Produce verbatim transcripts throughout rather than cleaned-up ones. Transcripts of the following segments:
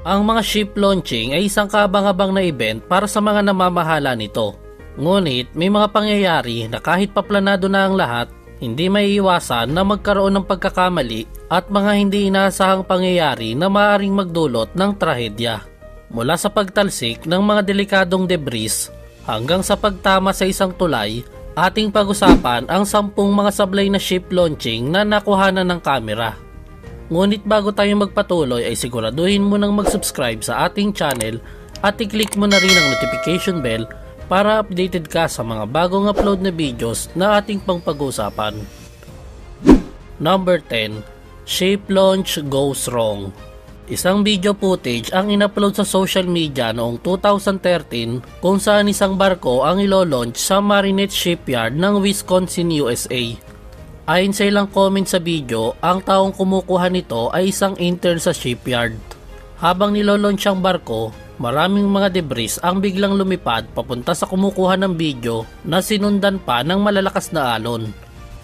Ang mga ship launching ay isang kabang-abang na event para sa mga namamahala nito. Ngunit may mga pangyayari na kahit paplanado na ang lahat, hindi maiiwasan na magkaroon ng pagkakamali at mga hindi inaasahang pangyayari na maaaring magdulot ng trahedya. Mula sa pagtalsik ng mga delikadong debris hanggang sa pagtama sa isang tulay, ating pag-usapan ang sampung mga sablay na ship launching na nakuhanan ng kamera. Ngunit bago tayo magpatuloy ay siguraduhin mo nang mag-subscribe sa ating channel at i-click mo na rin ang notification bell para updated ka sa mga bagong upload na videos na ating pang pag-usapan. Number ten. Ship Launch Goes Wrong. Isang video footage ang in-upload sa social media noong two thousand thirteen kung saan isang barko ang ilo-launch sa Marinette Shipyard ng Wisconsin, U S A. Ayon sa ilang comment sa video, ang taong kumukuha nito ay isang intern sa shipyard. Habang nilo-launch ang barko, maraming mga debris ang biglang lumipad papunta sa kumukuha ng video na sinundan pa ng malalakas na alon.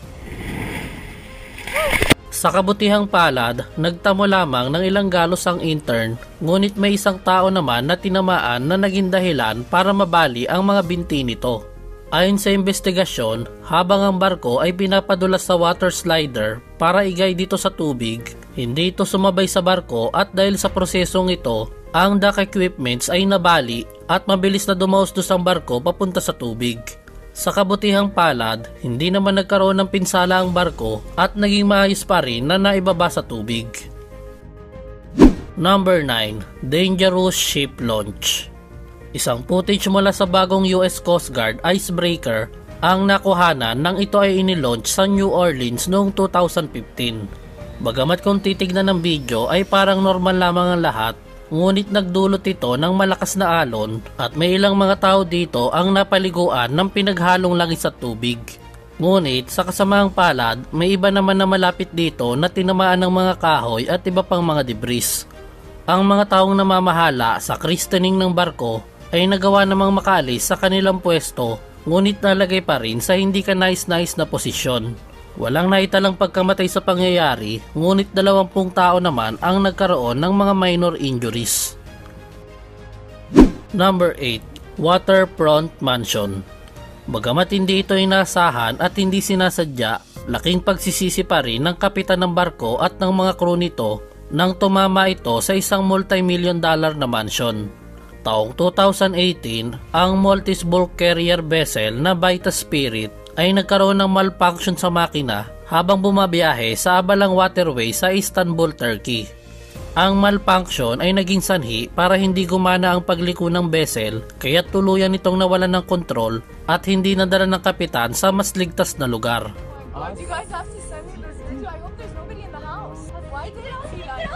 Sa kabutihang palad, nagtamo lamang ng ilang galos ang intern, ngunit may isang tao naman na tinamaan na naging dahilan para mabali ang mga binti nito. Ayon sa investigasyon, habang ang barko ay pinapadulas sa water slider para igay dito sa tubig, hindi ito sumabay sa barko at dahil sa prosesong ito, ang dock equipments ay nabali at mabilis na dumausdos ang barko papunta sa tubig. Sa kabutihang palad, hindi naman nagkaroon ng pinsala ang barko at naging maayos pa rin na naibaba sa tubig. Number nine. Dangerous Ship Launch. Isang footage mula sa bagong U S Coast Guard icebreaker ang nakuhanan nang ito ay inilaunch sa New Orleans noong two thousand fifteen. Bagamat kung titignan ng video ay parang normal lamang ang lahat, ngunit nagdulot ito ng malakas na alon at may ilang mga tao dito ang napaliguan ng pinaghalong langis at tubig. Ngunit sa kasamahang palad, may iba naman na malapit dito na tinamaan ng mga kahoy at iba pang mga debris. Ang mga taong namamahala sa christening ng barko ay nagawa namang makaalis sa kanilang pwesto, ngunit nalagay pa rin sa hindi ka nais-nais na posisyon. Walang naitalang pagkamatay sa pangyayari, ngunit dalawampung tao naman ang nagkaroon ng mga minor injuries. Number eight. Waterfront Mansion. Bagamat hindi ito inasahan at hindi sinasadya, laking pagsisisi pa rin ng kapitan ng barko at ng mga crew nito nang tumama ito sa isang multi-million dollar na mansion. Taong two thousand eighteen, ang Maltese bulk carrier vessel na Vita Spirit ay nagkaroon ng malfunction sa makina habang bumabiyahe sa abalang waterway sa Istanbul, Turkey. Ang malfunction ay naging sanhi para hindi gumana ang pagliko ng vessel, kaya tuluyan itong nawalan ng kontrol at hindi nadala ng kapitan sa mas ligtas na lugar. Why do you guys have to send me this video? I hope there's nobody in the house. Why did I see that?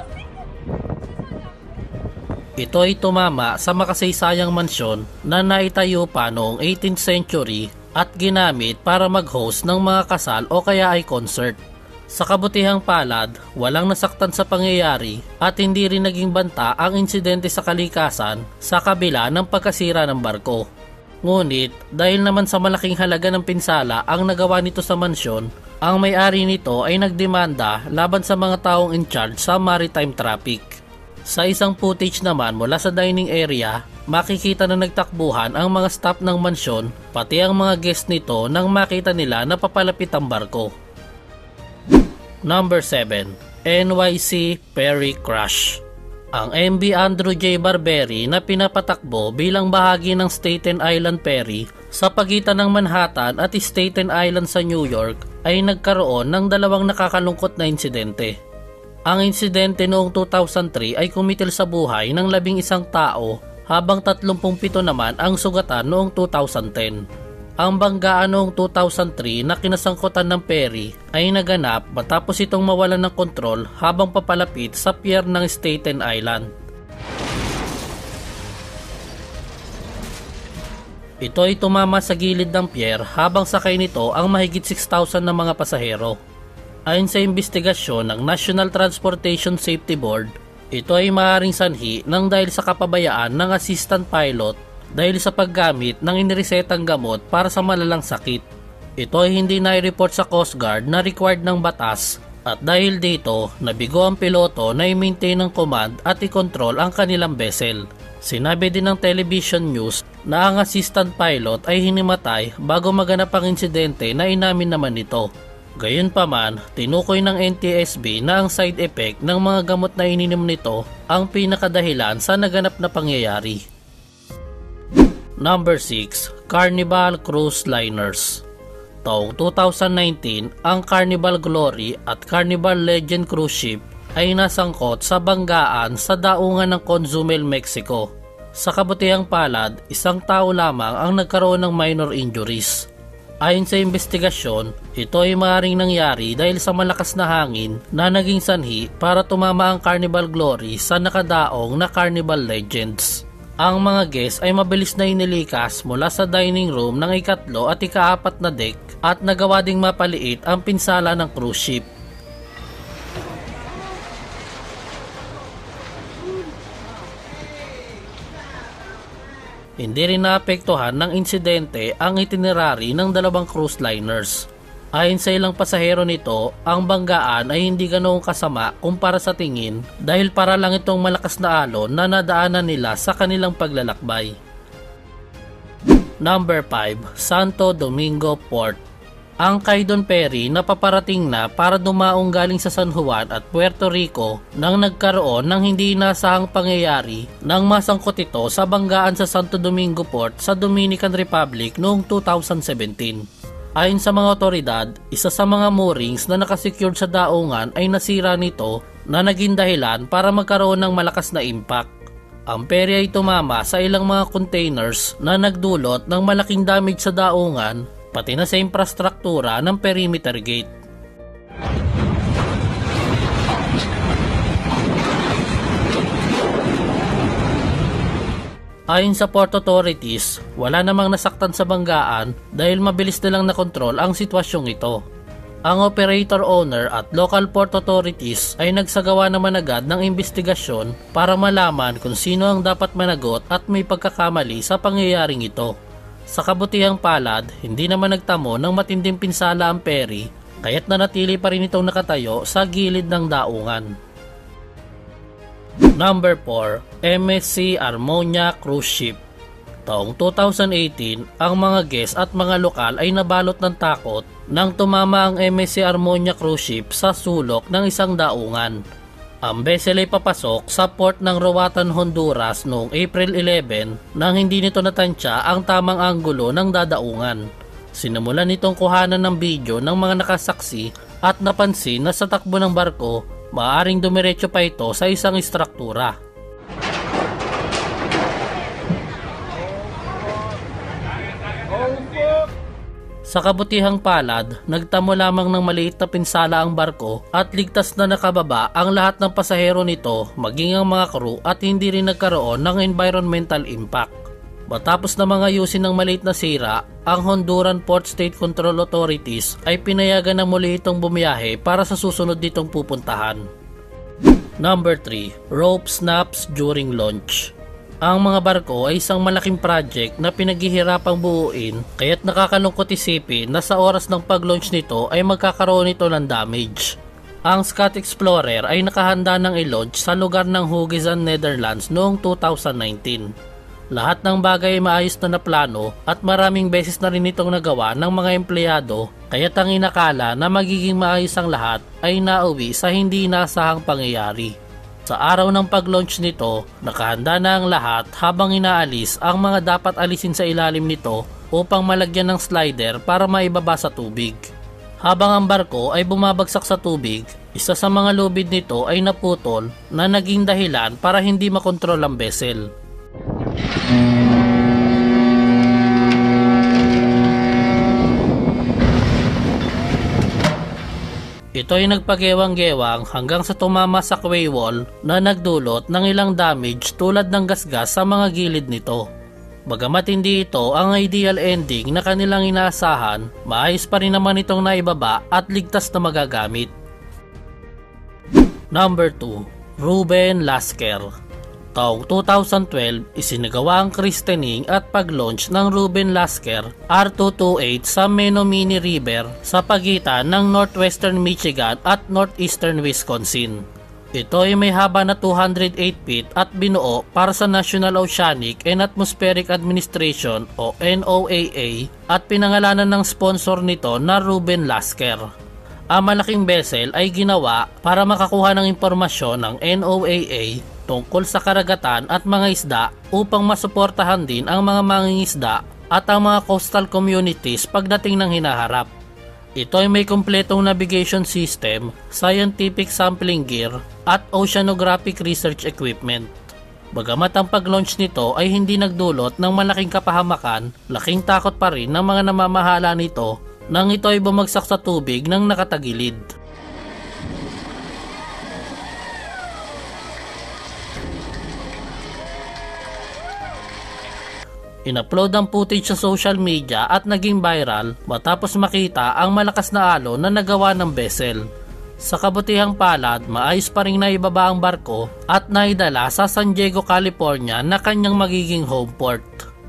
Ito ay tumama sa makasaysayang mansyon na naitayo pa noong eighteenth century at ginamit para mag-host ng mga kasal o kaya ay concert. Sa kabutihang palad, walang nasaktan sa pangyayari at hindi rin naging banta ang insidente sa kalikasan sa kabila ng pagkasira ng barko. Ngunit dahil naman sa malaking halaga ng pinsala ang nagawa nito sa mansyon, ang may-ari nito ay nagdemanda laban sa mga taong in charge sa maritime traffic. Sa isang footage naman mula sa dining area, makikita na nagtakbuhan ang mga staff ng mansyon pati ang mga guest nito nang makita nila na papalapit ang barko. Number seven. N Y C Ferry Crash. Ang M V Andrew J. Barberi na pinapatakbo bilang bahagi ng Staten Island Ferry sa pagitan ng Manhattan at Staten Island sa New York ay nagkaroon ng dalawang nakakalungkot na insidente. Ang insidente noong two thousand three ay kumitil sa buhay ng labing isang tao habang tatlumpung pito naman ang sugatan noong two thousand ten. Ang banggaan noong two thousand three na kinasangkutan ng ferry ay naganap matapos itong mawalan ng kontrol habang papalapit sa pier ng Staten Island. Ito ay tumama sa gilid ng pier habang sakay nito ang mahigit six thousand na mga pasahero. Ayon sa investigasyon ng National Transportation Safety Board, ito ay maaaring sanhi ng dahil sa kapabayaan ng assistant pilot dahil sa paggamit ng iniresetang gamot para sa malalang sakit. Ito ay hindi na-report sa Coast Guard na required ng batas At dahil dito, nabigo ang piloto na i-maintain ang command at i-control ang kanilang vessel. Sinabi din ng television news na ang assistant pilot ay hinimatay bago maganap ang insidente na inamin naman nito. Gayunpaman, tinukoy ng N T S B na ang side effect ng mga gamot na ininom nito ang pinakadahilan sa naganap na pangyayari. Number six. Carnival Cruise Liners. Taong two thousand nineteen, ang Carnival Glory at Carnival Legend cruise ship ay nasangkot sa banggaan sa daungan ng Cozumel, Mexico. Sa kabutihang palad, isang tao lamang ang nagkaroon ng minor injuries. Ayon sa investigasyon, ito ay maaaring nangyari dahil sa malakas na hangin na naging sanhi para tumama ang Carnival Glory sa nakadaong na Carnival Legends. Ang mga guests ay mabilis na inilikas mula sa dining room ng ikatlo at ikaapat na deck at nagawa ding mapaliit ang pinsala ng cruise ship. Hindi rin naapektuhan ng insidente ang itinerary ng dalawang cruise liners. Ayon sa ilang pasahero nito, ang banggaan ay hindi ganoong kasama kumpara sa tingin dahil para lang itong malakas na alon na nadaanan nila sa kanilang paglalakbay. Number five. Santo Domingo Port. Ang Caidon Ferry na paparating na para dumaong galing sa San Juan at Puerto Rico nang nagkaroon ng hindi inasahang pangyayari nang masangkot ito sa banggaan sa Santo Domingo Port sa Dominican Republic noong two thousand seventeen. Ayon sa mga otoridad, isa sa mga moorings na nakasecured sa daungan ay nasira nito na naging dahilan para magkaroon ng malakas na impact. Ang ferry ay tumama sa ilang mga containers na nagdulot ng malaking damage sa daungan pati na sa infrastruktura ng perimeter gate. Ayon sa port authorities, wala namang nasaktan sa banggaan dahil mabilis nilang nakontrol ang sitwasyong ito. Ang operator owner at local port authorities ay nagsagawa naman agad ng investigasyon para malaman kung sino ang dapat managot at may pagkakamali sa pangyayaring ito. Sa kabutihang palad, hindi naman nagtamo ng matinding pinsala ang ferry, kaya't nanatili pa rin itong nakatayo sa gilid ng daungan. Number four. M S C Harmonia Cruise Ship. Taong two thousand eighteen, ang mga guests at mga lokal ay nabalot ng takot nang tumama ang M S C Harmonia Cruise Ship sa sulok ng isang daungan. Ang vessel ay papasok sa port ng Roatan, Honduras noong April eleven nang hindi nito natansya ang tamang anggulo ng dadaungan. Sinimulan nitong kuhanan ng video ng mga nakasaksi at napansin na sa takbo ng barko, maaaring dumiretso pa ito sa isang istruktura. Sa kabutihang palad, nagtamo lamang ng maliit na pinsala ang barko at ligtas na nakababa ang lahat ng pasahero nito maging ang mga crew at hindi rin nagkaroon ng environmental impact. Matapos na mga ayusin ng maliit na sira, ang Honduran Port State Control Authorities ay pinayagan na muli itong bumiyahe para sa susunod ditong pupuntahan. Number three. Rope snaps during launch. Ang mga barko ay isang malaking project na pinaghihirapang buuin kaya't nakakalungkot isipin na sa oras ng pag-launch nito ay magkakaroon ito ng damage. Ang Scott Explorer ay nakahanda ng i-launch sa lugar ng Huizen, Netherlands noong two thousand nineteen. Lahat ng bagay ay maayos na naplano at maraming beses na rin itong nagawa ng mga empleyado kaya't ang inakala na magiging maayos ang lahat ay nauwi sa hindi inasahang pangyayari. Sa araw ng pag-launch nito, nakahanda na ang lahat habang inaalis ang mga dapat alisin sa ilalim nito upang malagyan ng slider para maibaba sa tubig. Habang ang barko ay bumabagsak sa tubig, isa sa mga lubid nito ay naputol na naging dahilan para hindi makontrol ang vessel. Ito ay nagpagewang-gewang hanggang sa tumama sa quay wall na nagdulot ng ilang damage tulad ng gasgas sa mga gilid nito. Bagamat hindi ito ang ideal ending na kanilang inaasahan, maayos pa rin naman itong naibaba at ligtas na magagamit. Number two. Ruben Lasker. Taong two thousand twelve, isinagawa ang christening at pag-launch ng Ruben Lasker R two twenty-eight sa Menominee River sa pagitan ng northwestern Michigan at northeastern Wisconsin. Ito ay may haba na two hundred eight feet at binuo para sa National Oceanic and Atmospheric Administration o N O A A at pinangalanan ng sponsor nito na Ruben Lasker. Ang malaking vessel ay ginawa para makakuha ng impormasyon ng N O A A tungkol sa karagatan at mga isda upang masuportahan din ang mga mangingisda at ang mga coastal communities pagdating ng hinaharap. Ito ay may kumpletong navigation system, scientific sampling gear at oceanographic research equipment. Bagamat ang pag-launch nito ay hindi nagdulot ng malaking kapahamakan, laking takot pa rin ng mga namamahala nito nang ito ay bumagsak sa tubig ng nakatagilid. In-upload ang footage sa social media at naging viral matapos makita ang malakas na alon na nagawa ng vessel. Sa kabutihang palad, maayos pa rin naibaba ang barko at naidala sa San Diego, California na kanyang magiging home port.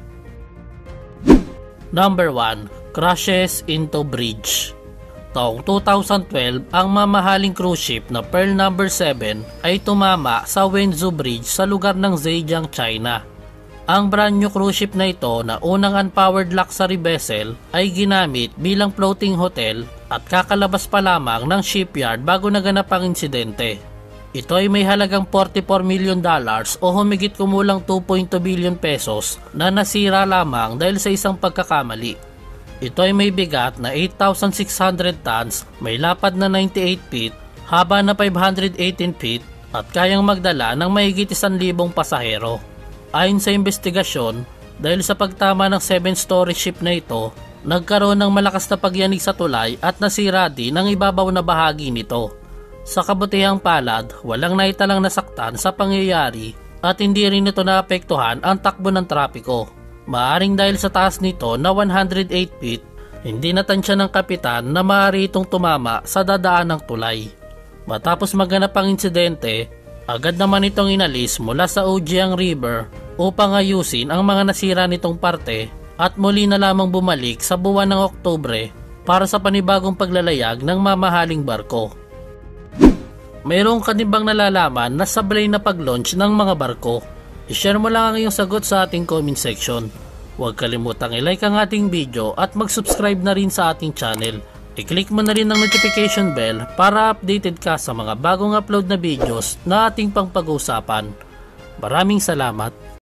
Number one. Crashes into bridge. Taong two thousand twelve, ang mamahaling cruise ship na Pearl number seven ay tumama sa Wenzhou Bridge sa lugar ng Zhejiang, China. Ang brand new cruise ship na ito na unang unpowered luxury vessel ay ginamit bilang floating hotel at kakalabas pa lamang ng shipyard bago naganap ang insidente. Ito ay may halagang forty-four million dollars o humigit kumulang two point two billion pesos na nasira lamang dahil sa isang pagkakamali. Ito ay may bigat na eight thousand six hundred tons, may lapad na ninety-eight feet, haba na five hundred eighteen feet at kayang magdala ng mahigit one thousand pasahero. Ayon sa investigasyon, dahil sa pagtama ng seven-story ship na ito, nagkaroon ng malakas na pagyanig sa tulay at nasira din ang ibabaw na bahagi nito. Sa kabutihang palad, walang naitalang nasaktan sa pangyayari at hindi rin ito naapektuhan ang takbo ng trapiko. Maaring dahil sa taas nito na one hundred eight feet, hindi natansya ng kapitan na maaari itong tumama sa dadaan ng tulay. Matapos maganap ang insidente, agad naman itong inalis mula sa Ojiang River upang ayusin ang mga nasira nitong parte at muli na lamang bumalik sa buwan ng Oktubre para sa panibagong paglalayag ng mamahaling barko. Mayroong kanibang nalalaman na sablay na pag-launch ng mga barko? I-share mo lang ang iyong sagot sa ating comment section. Huwag kalimutang i-like ang ating video at mag-subscribe na rin sa ating channel. I-click mo na rin ang notification bell para updated ka sa mga bagong upload na videos na ating pang pag-usapan. Maraming salamat!